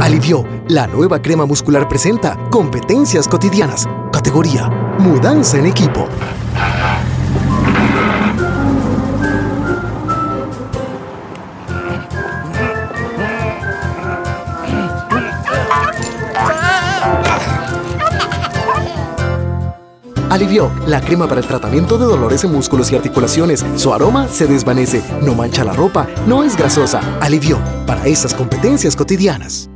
Alivió, la nueva crema muscular presenta competencias cotidianas. Categoría Mudanza en equipo. Alivió, la crema para el tratamiento de dolores en músculos y articulaciones. Su aroma se desvanece, no mancha la ropa, no es grasosa. Alivió, para esas competencias cotidianas.